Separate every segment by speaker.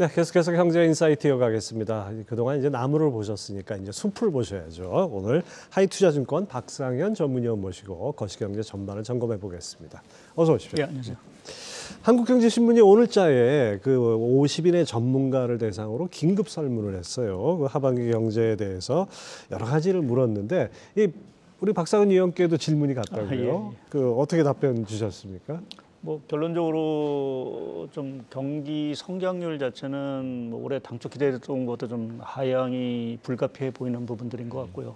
Speaker 1: 네, 계속해서 경제 인사이트 이어가겠습니다. 그동안 이제 나무를 보셨으니까 이제 숲을 보셔야죠. 오늘 하이투자증권 박상현 전문위원 모시고 거시경제 전반을 점검해 보겠습니다. 어서 오십시오.
Speaker 2: 네, 안녕하세요.
Speaker 1: 한국경제신문이 오늘자에 그 50인의 전문가를 대상으로 긴급 설문을 했어요. 그 하반기 경제에 대해서 여러 가지를 물었는데 우리 박상현 위원께도 질문이 갔다고요.
Speaker 2: 예.
Speaker 1: 그 어떻게 답변 주셨습니까?
Speaker 2: 뭐 결론적으로 좀 경기 성장률 자체는 뭐 올해 당초 기대했던 것보다 좀 하향이 불가피해 보이는 부분들인 것 같고요.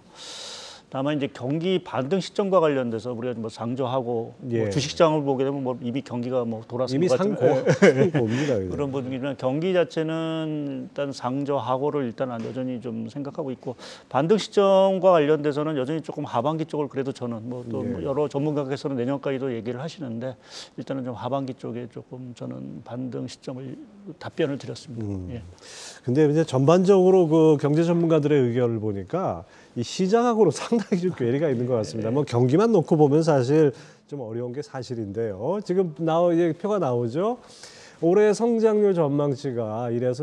Speaker 2: 다만 이제 경기 반등 시점과 관련돼서 우리가 뭐 상저하고
Speaker 1: 예.
Speaker 2: 뭐 주식시장을 보게 되면 뭐 이미 경기가 뭐 돌아선
Speaker 1: 이미
Speaker 2: 것 같은
Speaker 1: 상고입니다.
Speaker 2: 그런 부분이지만 경기 자체는 일단 상저하고를 일단 여전히 좀 생각하고 있고 반등 시점과 관련돼서는 여전히 조금 하반기 쪽을 그래도 저는 뭐 또
Speaker 1: 예.
Speaker 2: 여러 전문가께서는 내년까지도 얘기를 하시는데 일단은 좀 하반기 쪽에 조금 저는 반등 시점을 답변을 드렸습니다. 예.
Speaker 1: 근데 이제 전반적으로 그 경제 전문가들의 의견을 보니까 이 시장하고는 상당히 좀 괴리가 있는 것 같습니다. 뭐 경기만 놓고 보면 사실 좀 어려운 게 사실인데요. 지금 이제 표가 나오죠. 올해 성장률 전망치가 1에서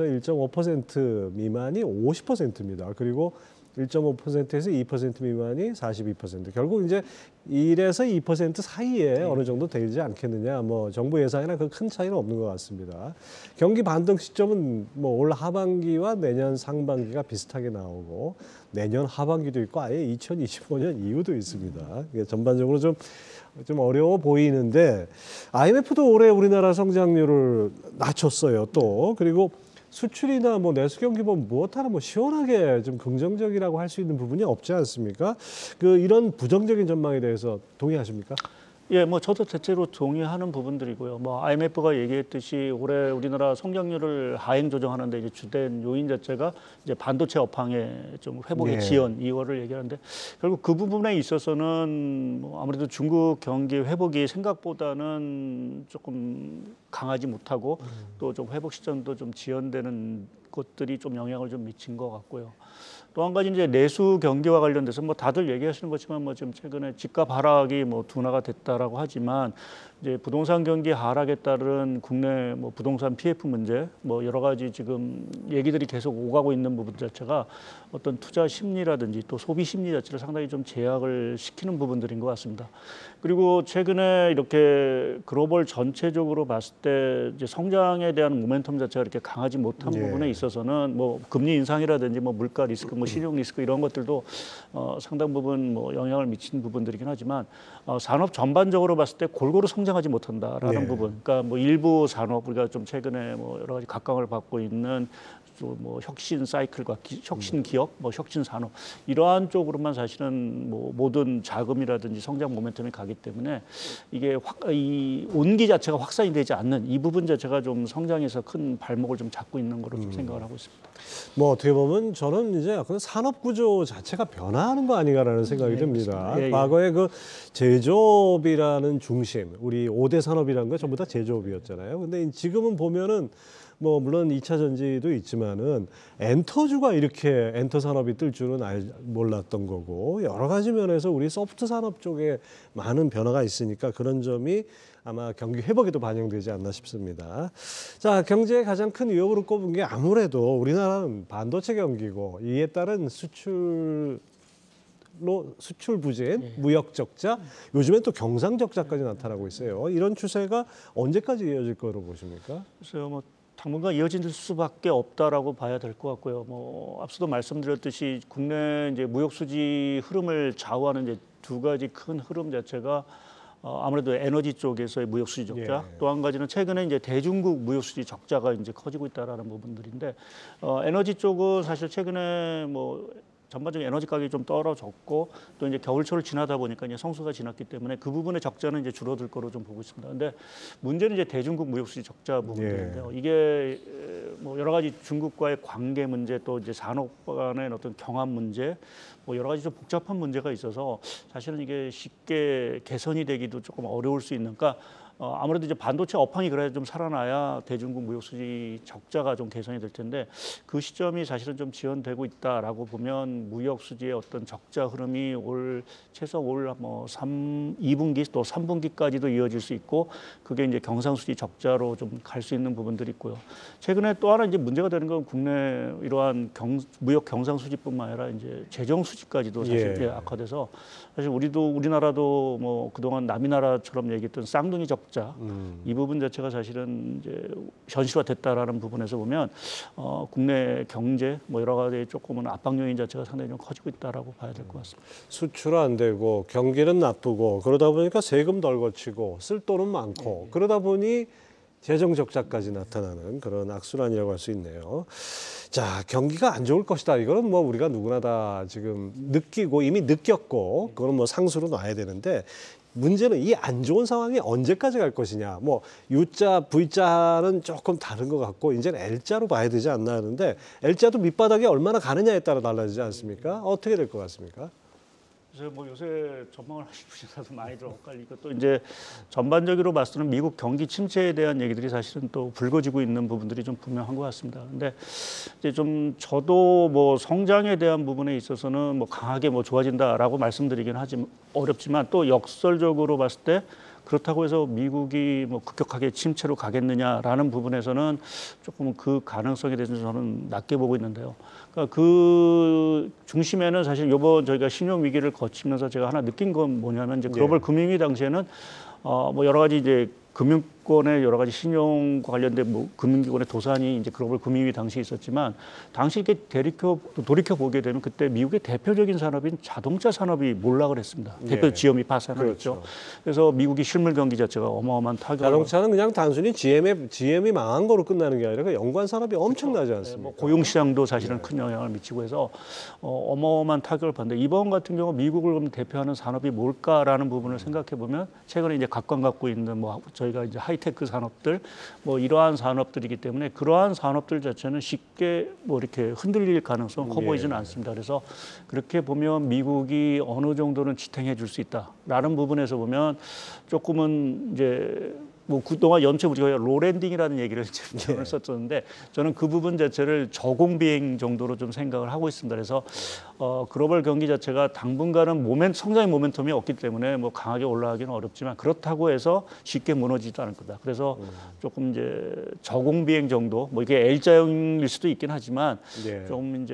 Speaker 1: 1.5% 미만이 50%입니다. 그리고 1.5%에서 2% 미만이 42%. 결국 이제 1에서 2% 사이에 어느 정도 되지 않겠느냐. 뭐 정부 예상이나 그 큰 차이는 없는 것 같습니다. 경기 반등 시점은 뭐 올 하반기와 내년 상반기가 비슷하게 나오고 내년 하반기도 있고 아예 2025년 이후도 있습니다. 이게 전반적으로 좀 어려워 보이는데 IMF도 올해 우리나라 성장률을 낮췄어요. 또 그리고 수출이나 뭐 내수 경기 보면 무엇 하나 뭐 시원하게 좀 긍정적이라고 할 수 있는 부분이 없지 않습니까? 이런 부정적인 전망에 대해서 동의하십니까?
Speaker 2: 예, 뭐 저도 대체로 동의하는 부분들이고요. 뭐 IMF가 얘기했듯이 올해 우리나라 성장률을 하행 조정하는데 이제 주된 요인 자체가 이제 반도체 업황의 좀 회복의
Speaker 1: 네.
Speaker 2: 지연 이거를 얘기하는데 결국 그 부분에 있어서는 뭐 아무래도 중국 경기 회복이 생각보다는 조금 강하지 못하고 또 좀 회복 시점도 좀 지연되는 것들이 좀 영향을 좀 미친 것 같고요. 또 한 가지 이제 내수 경기와 관련돼서 뭐 다들 얘기하시는 것지만 뭐 지금 최근에 집값 하락이 뭐 둔화가 됐다라고 하지만 이제 부동산 경기 하락에 따른 국내 뭐 부동산 PF 문제 뭐 여러 가지 지금 얘기들이 계속 오가고 있는 부분 자체가 어떤 투자 심리라든지 또 소비 심리 자체를 상당히 좀 제약을 시키는 부분들인 것 같습니다. 그리고 최근에 이렇게 글로벌 전체적으로 봤을 때 이제 성장에 대한 모멘텀 자체가 이렇게 강하지 못한
Speaker 1: 예.
Speaker 2: 부분에 있어서는 뭐 금리 인상이라든지 뭐 물가 리스크, 뭐 신용 리스크 이런 것들도 상당 부분 뭐 영향을 미친 부분들이긴 하지만 산업 전반적으로 봤을 때 골고루 성장하지 못한다라는
Speaker 1: 네.
Speaker 2: 부분. 그러니까 뭐 일부 산업 우리가 좀 최근에 뭐 여러 가지 각광을 받고 있는 뭐 혁신 사이클과 혁신 기업, 뭐 혁신 산업 이러한 쪽으로만 사실은 뭐 모든 자금이라든지 성장 모멘텀이 가기 때문에 이게 이 온기 자체가 확산이 되지 않는 이 부분 자체가 좀 성장에서 큰 발목을 좀 잡고 있는 거로 좀 생각을 하고 있습니다.
Speaker 1: 뭐 어떻게 보면 저는 이제 약간 산업 구조 자체가 변화하는 거 아닌가라는 생각이 듭니다.
Speaker 2: 예, 예.
Speaker 1: 과거에 그 제조업이라는 중심, 우리 5대 산업이라는 거 전부 다 제조업이었잖아요. 근데 지금은 보면은 뭐 물론 2차 전지도 있지만은 엔터주가 이렇게 엔터 산업이 뜰 줄은 몰랐던 거고 여러 가지 면에서 우리 소프트 산업 쪽에 많은 변화가 있으니까 그런 점이 아마 경기 회복에도 반영되지 않나 싶습니다. 자, 경제의 가장 큰 위협으로 꼽은 게 아무래도 우리나라는 반도체 경기고 이에 따른 수출 부진, 무역 적자, 요즘엔 또 경상 적자까지 나타나고 있어요. 이런 추세가 언제까지 이어질 거로 보십니까?
Speaker 2: 그래서 뭐 당분간 이어질 수밖에 없다라고 봐야 될 것 같고요. 뭐 앞서도 말씀드렸듯이 국내 이제 무역 수지 흐름을 좌우하는 이제 두 가지 큰 흐름 자체가 아무래도 에너지 쪽에서의 무역 수지 적자,
Speaker 1: 예.
Speaker 2: 또 한 가지는 최근에 이제 대중국 무역 수지 적자가 이제 커지고 있다라는 부분들인데 에너지 쪽은 사실 최근에 뭐 전반적인 에너지 가격이 좀 떨어졌고 또 이제 겨울철을 지나다 보니까 이제 성수가 지났기 때문에 그 부분의 적자는 이제 줄어들 거로 좀 보고 있습니다. 근데 문제는 이제 대중국 무역 수지 적자 부분인데요. 이게 뭐 여러 가지 중국과의 관계 문제 또 이제 산업 간의 어떤 경합 문제 뭐 여러 가지 좀 복잡한 문제가 있어서 사실은 이게 쉽게 개선이 되기도 조금 어려울 수 있는. 그러니까 아무래도 이제 반도체 업황이 그래야 좀 살아나야 대중국 무역 수지 적자가 좀 개선이 될 텐데 그 시점이 사실은 좀 지연되고 있다라고 보면 무역 수지의 어떤 적자 흐름이 최소 올 뭐 2분기 또 3분기까지도 이어질 수 있고 그게 이제 경상수지 적자로 좀 갈 수 있는 부분들이 있고요. 최근에 또 하나 이제 문제가 되는 건 국내 이러한 무역 경상수지뿐만 아니라 이제 재정수지까지도 사실
Speaker 1: 예.
Speaker 2: 악화돼서 사실 우리나라도 뭐 그동안 남이나라처럼 얘기했던 쌍둥이 적자 이 부분 자체가 사실은 이제 현실화됐다라는 부분에서 보면 국내 경제 뭐 여러 가지 조금은 압박 요인 자체가 상당히 좀 커지고 있다라고 봐야 될 것 같습니다.
Speaker 1: 수출 안 되고 경기는 나쁘고 그러다 보니까 세금 덜 거치고 쓸 돈은 많고 그러다 보니 재정 적자까지 나타나는 그런 악순환이라고 할 수 있네요. 자, 경기가 안 좋을 것이다. 이거는 뭐 우리가 누구나 다 지금 느끼고 이미 느꼈고 그거는 뭐 상수로 놔야 되는데 문제는 이 안 좋은 상황이 언제까지 갈 것이냐. 뭐 U자, V자는 조금 다른 것 같고 이제는 L자로 봐야 되지 않나 하는데 L자도 밑바닥에 얼마나 가느냐에 따라 달라지지 않습니까? 어떻게 될 것 같습니까?
Speaker 2: 그래서 뭐 요새 전망을 하신 분이라도 많이들 엇갈리고 또 이제 전반적으로 봤을 때는 미국 경기 침체에 대한 얘기들이 사실은 또 불거지고 있는 부분들이 좀 분명한 것 같습니다. 근데 이제 좀 저도 뭐 성장에 대한 부분에 있어서는 뭐 강하게 뭐 좋아진다라고 말씀드리긴 하지 어렵지만 또 역설적으로 봤을 때 그렇다고 해서 미국이 뭐 급격하게 침체로 가겠느냐라는 부분에서는 조금 그 가능성에 대해서 저는 낮게 보고 있는데요. 그러니까 그 중심에는 사실 이번 저희가 신용 위기를 거치면서 제가 하나 느낀 건 뭐냐면 이제 글로벌 금융위기 당시에는 뭐 여러 가지 이제 금융권의 여러 가지 신용 관련된 뭐 금융기관의 도산이 이제 글로벌 금융위기 당시에 있었지만 당시 이렇게 돌이켜 보게 되면 그때 미국의 대표적인 산업인 자동차 산업이 몰락을 했습니다. 대표 GM이 파산을 했죠. 그래서 미국이 실물 경기 자체가 어마어마한 타격을
Speaker 1: 자동차는 그냥 단순히 GM이 망한 거로 끝나는 게 아니라 그 연관 산업이 엄청나지 않습니까?
Speaker 2: 뭐 고용 시장도 사실은 큰 영향을 미치고 해서 어마어마한 타격을 받는데 이번 같은 경우 미국을 대표하는 산업이 뭘까라는 부분을 생각해 보면 최근에 이제 각광 갖고 있는 뭐 저희가 이제 하이테크 산업들 뭐 이러한 산업들이기 때문에 그러한 산업들 자체는 쉽게 뭐 이렇게 흔들릴 가능성은 커 보이지는 않습니다. 그래서 그렇게 보면 미국이 어느 정도는 지탱해 줄 수 있다라는 부분에서 보면 조금은 이제 뭐 그동안 연체 우리가 로랜딩이라는 얘기를 지금 썼었는데 저는 그 부분 자체를 저공 비행 정도로 좀 생각을 하고 있습니다. 그래서 글로벌 경기 자체가 당분간은 성장의 모멘텀이 없기 때문에 뭐 강하게 올라가기는 어렵지만 그렇다고 해서 쉽게 무너지지도 않을 거다. 그래서 조금 이제 저공 비행 정도 뭐 이게 L자형일 수도 있긴 하지만 조금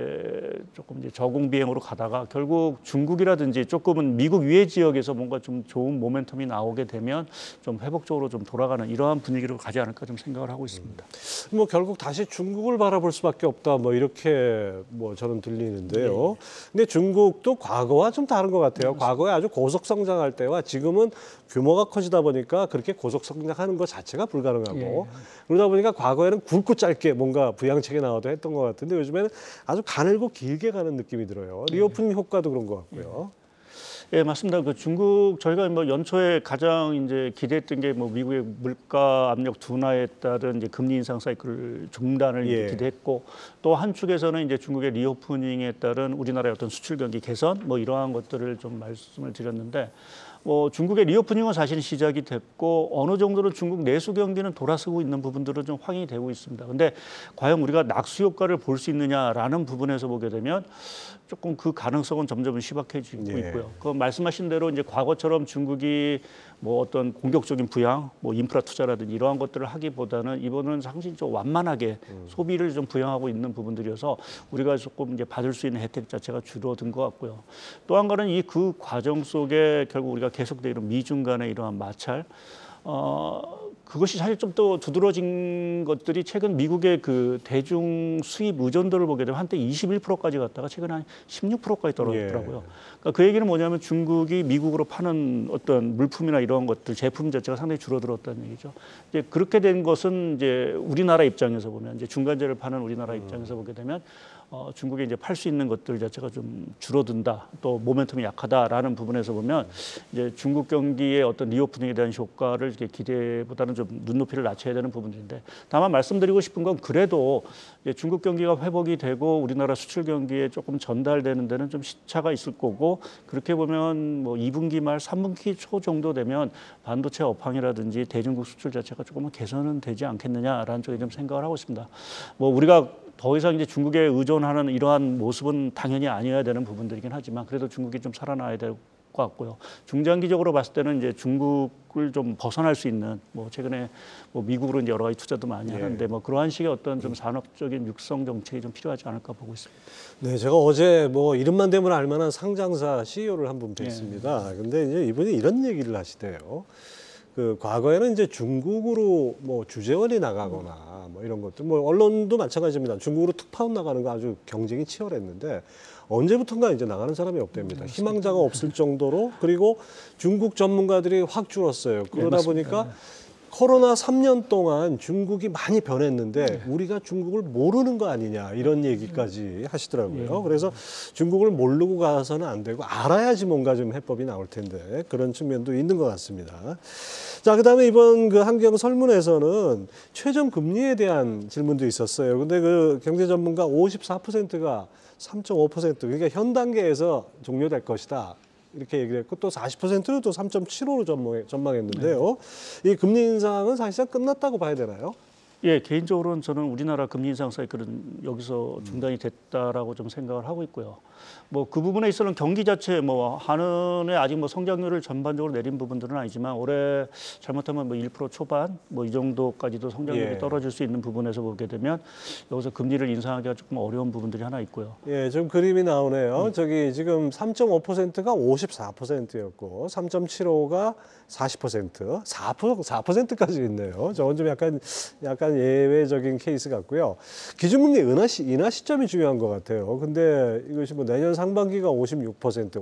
Speaker 2: 이제 저공 비행으로 가다가 결국 중국이라든지 조금은 미국 위의 지역에서 뭔가 좀 좋은 모멘텀이 나오게 되면 좀 회복적으로 좀 돌아가는 이러한 분위기로 가지 않을까 좀 생각을 하고 있습니다.
Speaker 1: 뭐 결국 다시 중국을 바라볼 수밖에 없다. 뭐 이렇게 뭐 저는 들리는데요. 근데 중국도 과거와 좀 다른 것 같아요. 과거에 아주 고속 성장할 때와 지금은 규모가 커지다 보니까 그렇게 고속 성장하는 것 자체가 불가능하고 그러다 보니까 과거에는 굵고 짧게 뭔가 부양책이 나와도 했던 것 같은데 요즘에는 아주 가늘고 길게 가는 느낌이 들어요. 리오프닝 효과도 그런 것 같고요.
Speaker 2: 예, 맞습니다. 그 중국 저희가 뭐 연초에 가장 이제 기대했던 게 뭐 미국의 물가 압력 둔화에 따른 이제 금리 인상 사이클 중단을 이제 기대했고 또 한 축에서는 이제 중국의 리오프닝에 따른 우리나라의 어떤 수출 경기 개선 뭐 이러한 것들을 좀 말씀을 드렸는데 뭐 중국의 리오프닝은 사실 시작이 됐고 어느 정도로 중국 내수 경기는 돌아서고 있는 부분들은 좀 확인이 되고 있습니다. 근데 과연 우리가 낙수 효과를 볼 수 있느냐라는 부분에서 보게 되면 조금 그 가능성은 점점 희박해지고 있고요. 그 말씀하신 대로 이제 과거처럼 중국이 뭐 어떤 공격적인 부양, 뭐 인프라 투자라든지 이러한 것들을 하기보다는 이번은 상당히 좀 완만하게 소비를 좀 부양하고 있는 부분들이어서 우리가 조금 이제 받을 수 있는 혜택 자체가 줄어든 것 같고요. 또 한 가지는 이 그 과정 속에 결국 우리가 계속되는 미중 간의 이러한 마찰, 그것이 사실 좀 더 두드러진 것들이 최근 미국의 그 대중 수입 의존도를 보게 되면 한때 21%까지 갔다가 최근 한 16%까지 떨어졌더라고요. 그러니까 그 얘기는 뭐냐면 중국이 미국으로 파는 어떤 물품이나 이런 것들 제품 자체가 상당히 줄어들었다는 얘기죠. 이제 그렇게 된 것은 이제 우리나라 입장에서 보면 이제 중간재를 파는 우리나라 입장에서 보게 되면 중국에 이제 팔 수 있는 것들 자체가 좀 줄어든다, 또 모멘텀이 약하다라는 부분에서 보면 이제 중국 경기의 어떤 리오프닝에 대한 효과를 이렇게 기대보다는 좀 눈높이를 낮춰야 되는 부분인데, 다만 말씀드리고 싶은 건 그래도 이제 중국 경기가 회복이 되고 우리나라 수출 경기에 조금 전달되는 데는 좀 시차가 있을 거고, 그렇게 보면 뭐 2분기 말 3분기 초 정도 되면 반도체 업황이라든지 대중국 수출 자체가 조금은 개선은 되지 않겠느냐라는 쪽에 좀 생각을 하고 있습니다. 뭐 우리가 더 이상 이제 중국에 의존하는 이러한 모습은 당연히 아니어야 되는 부분들이긴 하지만, 그래도 중국이 좀 살아나야 될 것 같고요. 중장기적으로 봤을 때는 이제 중국을 좀 벗어날 수 있는, 뭐 최근에 뭐 미국으로 이제 여러 가지 투자도 많이 하는데 뭐 그러한 식의 어떤 좀 산업적인 육성 정책이 좀 필요하지 않을까 보고 있습니다.
Speaker 1: 네, 제가 어제 뭐 이름만 대면 알만한 상장사 CEO를 한 분 뵀습니다. 근데 이제 이분이 이런 얘기를 하시대요. 그 과거에는 이제 중국으로 뭐 주재원이 나가거나 뭐 이런 것들, 뭐 언론도 마찬가지입니다. 중국으로 특파원 나가는 거 아주 경쟁이 치열했는데 언제부턴가 이제 나가는 사람이 없답니다. 희망자가 없을 정도로. 그리고 중국 전문가들이 확 줄었어요. 그러다 보니까 코로나 3년 동안 중국이 많이 변했는데 우리가 중국을 모르는 거 아니냐, 이런 얘기까지 하시더라고요. 그래서 중국을 모르고 가서는 안 되고 알아야지 뭔가 좀 해법이 나올 텐데, 그런 측면도 있는 것 같습니다. 자, 그다음에 이번 그 한경 설문에서는 최종 금리에 대한 질문도 있었어요. 근데 그 경제 전문가 54%가 3.5%, 그러니까 현 단계에서 종료될 것이다, 이렇게 얘기를 했고, 또 40%는 또 3.75로 전망했는데요. 이 금리 인상은 사실상 끝났다고 봐야 되나요?
Speaker 2: 예, 개인적으로는 저는 우리나라 금리 인상 사이클은 여기서 중단이 됐다라고 좀 생각을 하고 있고요. 뭐 그 부분에 있어서는 경기 자체 뭐 한은에 아직 뭐 성장률을 전반적으로 내린 부분들은 아니지만, 올해 잘못하면 뭐 1% 초반 뭐 이 정도까지도 성장률이 떨어질 수 있는 부분에서 보게 되면 여기서 금리를 인상하기가 조금 어려운 부분들이 하나 있고요.
Speaker 1: 예, 좀 그림이 나오네요. 저기 지금 3.5%가 54%였고 3.75가 40%, 4%까지 있네요. 저건 좀 약간 예외적인 케이스 같고요. 기준금리 인하 시점이 중요한 것 같아요. 근데 이것이 뭐 내년 상반기가 56%,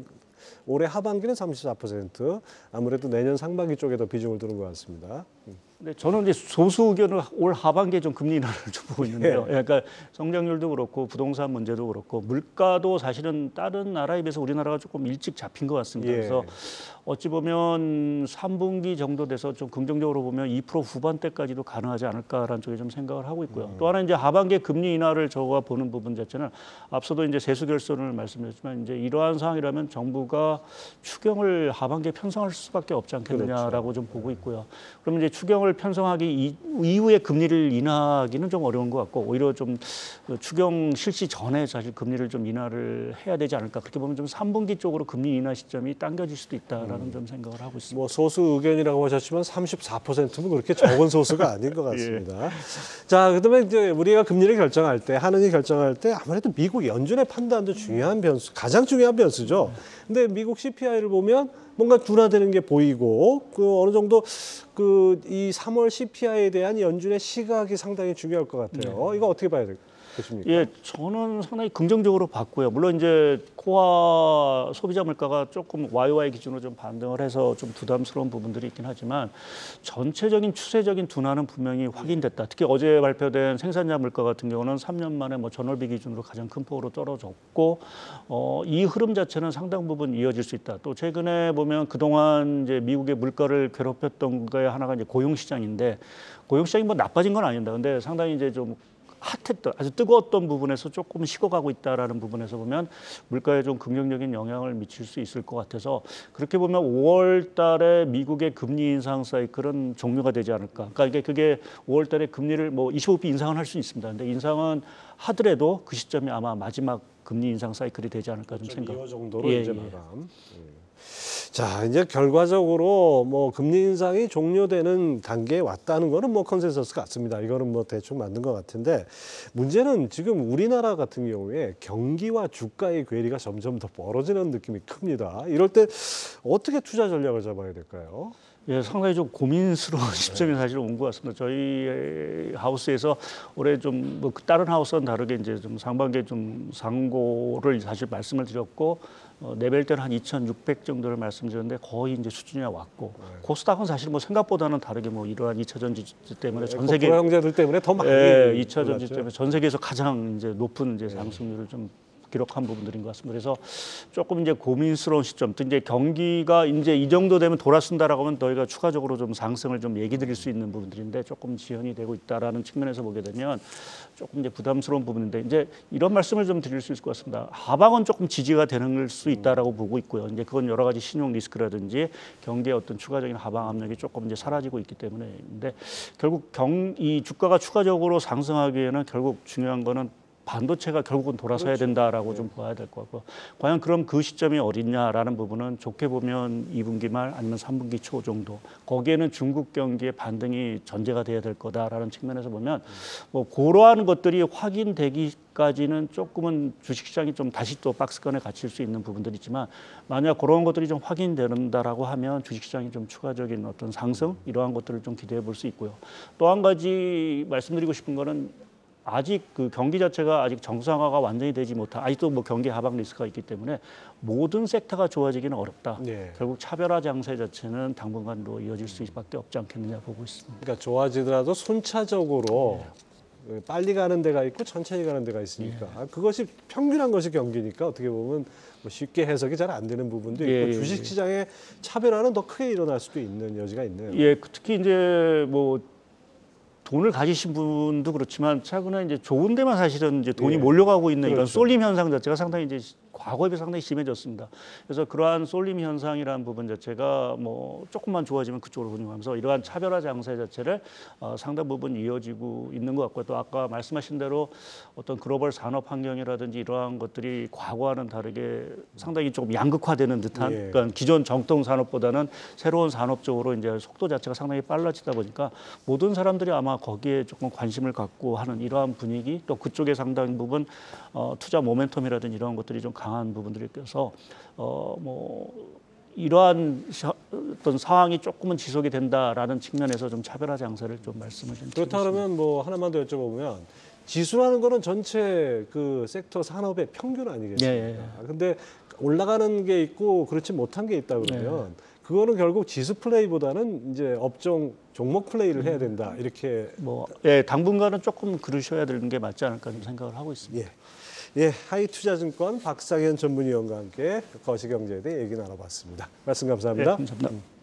Speaker 1: 올해 하반기는 34%, 아무래도 내년 상반기 쪽에 더 비중을 두는 것 같습니다.
Speaker 2: 근데 저는 이제 소수 의견을 올 하반기에 좀 금리 인하를 좀 보고 있는데요. 그러니까 성장률도 그렇고 부동산 문제도 그렇고 물가도 사실은 다른 나라에 비해서 우리나라가 조금 일찍 잡힌 것 같습니다. 그래서 어찌 보면 3분기 정도 돼서 좀 긍정적으로 보면 2% 후반대까지도 가능하지 않을까라는 쪽에 좀 생각을 하고 있고요. 또 하나 이제 하반기에 금리 인하를 저가 보는 부분 자체는, 앞서도 이제 세수 결손을 말씀드렸지만 이제 이러한 상황이라면 정부가 추경을 하반기에 편성할 수밖에 없지 않겠느냐라고 좀 보고 있고요. 그러면 이제 추경을 편성하기 이후에 금리를 인하하기는 좀 어려운 것 같고, 오히려 좀 추경 실시 전에 사실 금리를 좀 인하를 해야 되지 않을까. 그렇게 보면 좀 3분기 쪽으로 금리 인하 시점이 당겨질 수도 있다라는 좀 생각을 하고 있습니다.
Speaker 1: 뭐 소수 의견이라고 하셨지만 34%는 그렇게 적은 소수가 아닌 것 같습니다. 자, 그다음에 이제 우리가 금리를 결정할 때, 한은이 결정할 때 아무래도 미국 연준의 판단도 중요한 변수, 가장 중요한 변수죠. 근데 미국 CPI를 보면 뭔가 둔화되는 게 보이고, 그 어느 정도 그 이 3월 CPI에 대한 연준의 시각이 상당히 중요할 것 같아요. 이거 어떻게 봐야 되십니까?
Speaker 2: 예, 저는 상당히 긍정적으로 봤고요. 물론 이제 코아 소비자 물가가 조금 YY 기준으로 좀 반등을 해서 좀 부담스러운 부분들이 있긴 하지만, 전체적인 추세적인 둔화는 분명히 확인됐다. 특히 어제 발표된 생산자 물가 같은 경우는 3년 만에 뭐 전월비 기준으로 가장 큰 폭으로 떨어졌고, 이 흐름 자체는 상당 부분 이어질 수 있다. 또 최근에 보면 그동안 이제 미국의 물가를 괴롭혔던 거에 하나가 이제 고용 시장인데, 고용 시장이 뭐 나빠진 건 아닙니다. 근데 상당히 이제 좀 핫했던, 아주 뜨거웠던 부분에서 조금 식어가고 있다라는 부분에서 보면 물가에 좀 긍정적인 영향을 미칠 수 있을 것 같아서, 그렇게 보면 5월 달에 미국의 금리 인상 사이클은 종료가 되지 않을까. 그러니까 그게 5월 달에 금리를 뭐 25비 인상은 할 수 있습니다. 근데 인상은 하더라도 그 시점이 아마 마지막 금리 인상 사이클이 되지 않을까 좀 생각.
Speaker 1: 2월 정도로 이제 마감. 자, 이제 결과적으로 뭐 금리 인상이 종료되는 단계에 왔다는 거는 뭐 컨센서스 같습니다. 이거는 뭐 대충 맞는 것 같은데, 문제는 지금 우리나라 같은 경우에 경기와 주가의 괴리가 점점 더 벌어지는 느낌이 큽니다. 이럴 때 어떻게 투자 전략을 잡아야 될까요?
Speaker 2: 예, 상당히 좀 고민스러운 시점이 사실 온 것 같습니다. 저희 하우스에서 올해 좀 뭐 다른 하우스와는 다르게 이제 좀 상반기에 좀 상고를 사실 말씀을 드렸고 내벨 때는 한 2,600 정도를 말씀드렸는데 거의 이제 수준이 왔고 코스닥은 사실 뭐 생각보다는 다르게 뭐 이러한 2차 전지 때문에 전 세계
Speaker 1: 형제들 때문에 더 많이
Speaker 2: 2차 전지
Speaker 1: 올랐죠.
Speaker 2: 때문에 전 세계에서 가장 이제 높은 이제 상승률을 좀 기록한 부분들인 것 같습니다. 그래서 조금 이제 고민스러운 시점, 또 이제 경기가 이제 이 정도 되면 돌아선다라고 하면 저희가 추가적으로 좀 상승을 좀 얘기 드릴 수 있는 부분들인데 조금 지연이 되고 있다라는 측면에서 보게 되면 조금 이제 부담스러운 부분인데 이제 이런 말씀을 좀 드릴 수 있을 것 같습니다. 하방은 조금 지지가 되는 수 있다라고 보고 있고요. 이제 그건 여러 가지 신용 리스크라든지 경기의 어떤 추가적인 하방 압력이 조금 이제 사라지고 있기 때문에 근데 결국 이 주가가 추가적으로 상승하기에는 결국 중요한 거는 반도체가 결국은 돌아서야 된다라고 좀 봐야 될 것 같고 과연 그럼 그 시점이 어딨냐라는 부분은 좋게 보면 2분기 말 아니면 3분기 초 정도 거기에는 중국 경기의 반등이 전제가 돼야 될 거다라는 측면에서 보면 뭐 그러한 것들이 확인되기까지는 조금은 주식시장이 좀 다시 또 박스권에 갇힐 수 있는 부분들이 있지만 만약 그런 것들이 좀 확인된다라고 하면 주식시장이 좀 추가적인 어떤 상승 이러한 것들을 좀 기대해 볼 수 있고요. 또 한 가지 말씀드리고 싶은 거는 아직 그 경기 자체가 아직 정상화가 완전히 되지 못한 아직도 뭐 경기 하방 리스크가 있기 때문에 모든 섹터가 좋아지기는 어렵다.
Speaker 1: 네.
Speaker 2: 결국 차별화 장세 자체는 당분간도 이어질 수밖에 없지 않겠느냐 보고 있습니다.
Speaker 1: 그러니까 좋아지더라도 순차적으로 빨리 가는 데가 있고 천천히 가는 데가 있으니까 그것이 평균한 것이 경기니까 어떻게 보면 뭐 쉽게 해석이 잘 안 되는 부분도 있고 주식 시장의 차별화는 더 크게 일어날 수도 있는 여지가 있네요.
Speaker 2: 예, 특히 이제 뭐 돈을 가지신 분도 그렇지만 최근에 이제 좋은 데만 사실은 이제 돈이 몰려가고 있는 이런 쏠림 현상 자체가 상당히 이제 과거에 비해 상당히 심해졌습니다. 그래서 그러한 쏠림 현상이라는 부분 자체가 뭐 조금만 좋아지면 그쪽으로 운용하면서 이러한 차별화 장세 자체를 상당 부분 이어지고 있는 것 같고요. 또 아까 말씀하신 대로 어떤 글로벌 산업 환경이라든지 이러한 것들이 과거와는 다르게 상당히 조금 양극화되는 듯한 그러니까 기존 정통 산업보다는 새로운 산업 쪽으로 이제 속도 자체가 상당히 빨라지다 보니까 모든 사람들이 아마 거기에 조금 관심을 갖고 하는 이러한 분위기 또 그쪽에 상당 부분 투자 모멘텀이라든지 이러한 것들이 좀 강한 부분들이 있어서 뭐 이러한 어떤 상황이 조금은 지속이 된다라는 측면에서 좀 차별화 장세를 좀 말씀을 좀
Speaker 1: 그렇다 그러면 뭐 하나만 더 여쭤보면 지수라는 거는 전체 그 섹터 산업의 평균 아니겠습니까? 근데 올라가는 게 있고 그렇지 못한 게 있다 그러면 그거는 결국 지수 플레이보다는 이제 업종 종목 플레이를 해야 된다 이렇게
Speaker 2: 뭐 당분간은 조금 그러셔야 되는 게 맞지 않을까 좀 생각을 하고 있습니다.
Speaker 1: 하이투자증권 박상현 전문위원과 함께 거시경제에 대해 얘기 나눠봤습니다. 말씀 감사합니다.
Speaker 2: 감사합니다.